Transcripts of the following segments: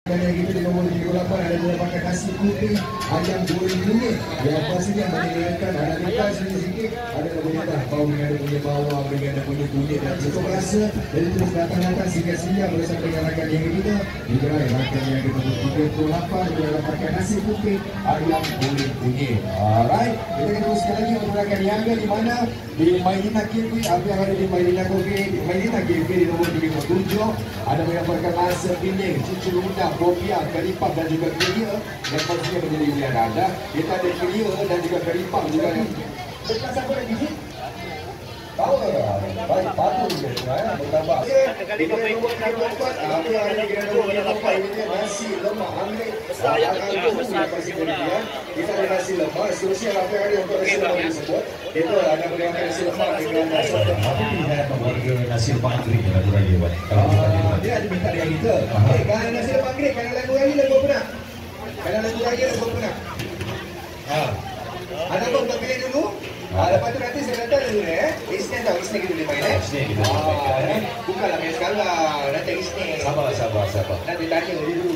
Yang kita di nombor 38 ada mendapatkan nasi putih ayam goreng kunyit yang pastinya menyediakan ada letak sedikit ada kebanyakan bau dengan ada punya bawang dengan ada punya kunyit dan cukup rasa dan terus datang-datang sehingga bersama dengan rakan yang kita juga rakan yang di nombor 38 juga dapatkan nasi putih ayam goreng kunyit. Alright, kita teruskan lagi untuk rakan yang di mana di Maidina Cafe, apa yang ada di Maidina Cafe di nombor 37 ada mendapatkan nasi pining, cucur udang, bopiang, karipap dan juga kelia yang pastinya menjadi pilihan anda. Kita ada kelia dan juga karipap juga yang dekat siapa lagi sih? Tahu tak? Baik, patut dia bertambah. Di nombor 44, apa yang ada di nombor 44 ini nasi lemak anggrek. Kita ada nasi lemak, seterusnya apa yang ada untuk nasi lemak tersebut. Itu ada menggunakan nasi lemak dengan nasi lemak. Apa pilihan membuat nasi lemak anggrek yang lagu lagi buat? Dia ada minta dia kita. Kalau nasi lemak anggrek, kalau lagu lagi lagu apa nak? Kalau lagu lagi lagu apa nak? Ada apa untuk pilih dulu? Lepas tu nanti saya datang dulu Isnin tau, Isnin kita boleh main Isnin kita boleh main bukanlah main sekarang, datang Isnin. Sabar nanti tanya dulu.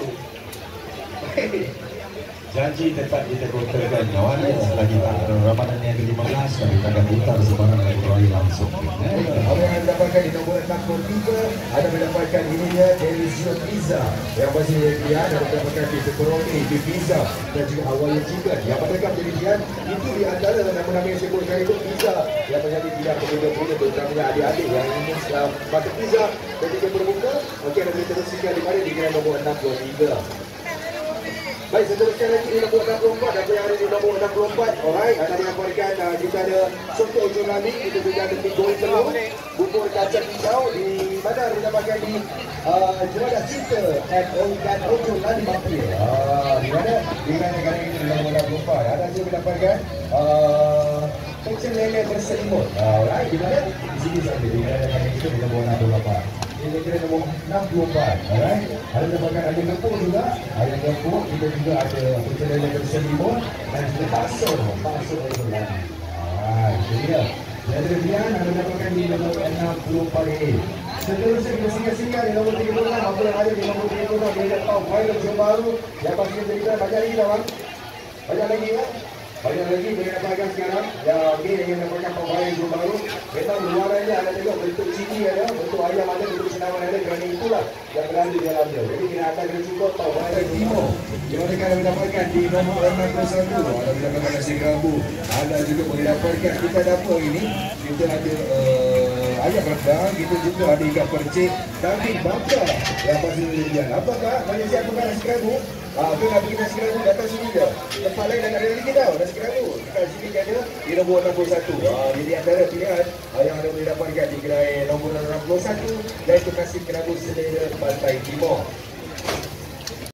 Janji tetap kita kotakan kawan selagi Ramadan yang ke-15 kami akan putar sebarang lagu langsung. Apa yang anda dapatkan di nombor 63 ada mendapatkan ini dia Delizio Pizza yang pasti dia ada mendapatkan pepperoni, pizza dan juga Hawaiian chicken. Yang pertama jadi dia itu di antara nama-nama yang saya sebutkan itu pizza yang menjadi tidak pemuda-pemuda terutamanya adik-adik yang ingin makan pizza dan juga berbuka. Okey, anda boleh teruskan di mana di nombor 63. Baik, seterusnya lagi di nombor 64. Apa yang ada di nombor 64? Alright, anda mendapatkan kita ada soto jolami, kita juga ada mie goreng telur, bubur kacang hijau. Di mana anda dapatkan di Juara Cinta dan Ojo Lali Mampir. Di mana? Di mana negara ini di nombor 64. Anda juga mendapatkan pecel lele berselimut. Alright, di mana? Di sini saja di negara ini di nombor 68. Ini kira nombor 64. Alright, ada dapatkan ayam gepuk juga. Ayam gepuk kita juga ada pecel lele berselimut dan juga bakso itu lagi. Itu dia. Jadi kemudian anda dapatkan di nombor 64 ini. Seterusnya kita singgah-singgah di nombor 36. Apa yang ada di nombor 36? Dia tahu viral yang baru yang pasti menjadikan banyak lagi kawan. Banyak lagi ya. Banyak lagi boleh dapatkan sekarang. Ya, okey, yang dapatkan pembayaran yang baru. Memang luarannya ada juga bentuk CD ada, bentuk ayam ada, bentuk senaman ada. Kerana itulah yang berada di dalamnya. Jadi kita akan cuba tahu viral Timo. Di mana kita mendapatkan di nombor 61. Ada mendapatkan nasi kerabu. Ada juga boleh dapatkan. Kita dapat ini. Kita ada ayam rendang. Kita juga ada ikan percik. Daging bakar. Yang pasti dia. Apakah? Banyak siapa makan nasi kerabu? Tu nak pergi nasi kerabu datang sini je. Tempat lain dah ada lagi tau nasi kerabu. Dekat sini ada di nombor 61. Jadi antara pilihan yang anda boleh dapatkan di gerai nombor 61 iaitu nasi kerabu selera Pantai Timur.